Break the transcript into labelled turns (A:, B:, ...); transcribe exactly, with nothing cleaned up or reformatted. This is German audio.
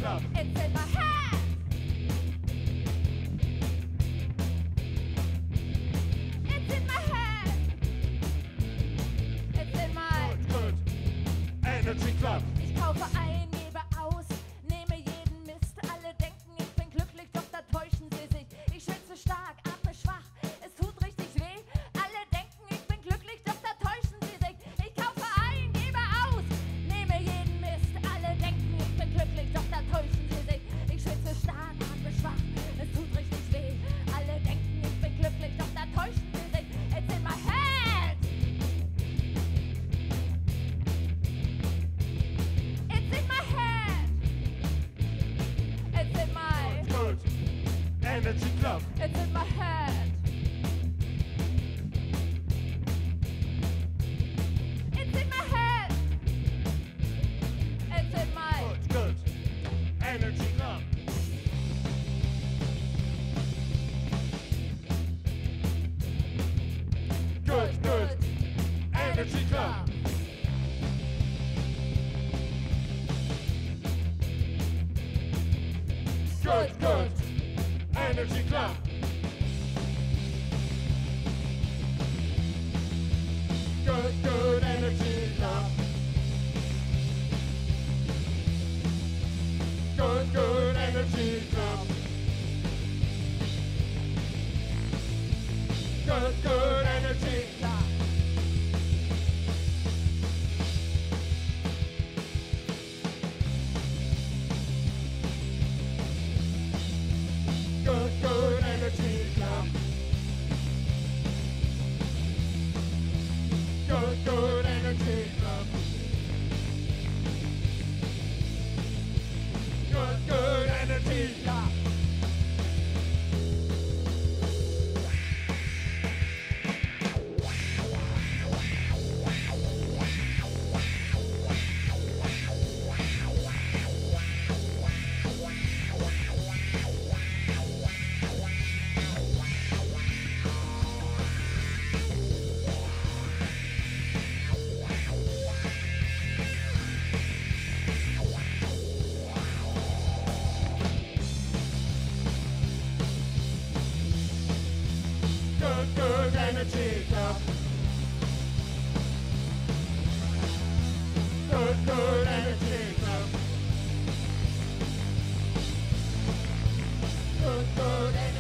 A: club.
B: It's in my head. It's in my head. It's in my.
A: Good, good. Energy club.
B: Ich kaufe ein, gebe aus, nehme jeden Mist. Alle denken, ich bin glücklich, doch da täuschen sie sich. Ich schwitze stark, atme schwach, es tut richtig weh. Alle denken, ich bin glücklich, doch da täuschen sie sich. Ich kaufe ein, gebe aus, nehme jeden Mist. Alle denken, ich bin glücklich, doch da täuschen sie sich. Ich schwitze stark, atme schwach, es tut richtig weh. Alle denken, ich bin glücklich, doch da täuschen sie sich. It's in my head. It's in my head. It's in my.
A: Good, good. Energy club.
B: It's in my head. It's in my head. It's in my.
A: Good, good. Energy club. Good, good. Energy club. Good, good. Energy club. Good, good. Energy club. Good, good. Energy club. Good, good. Energy club. Good, good. Energy club. Good, good. Energy club. Good, good. Energy club. Good, good. Energy club. Good, good. Energy club. Good, good. Energy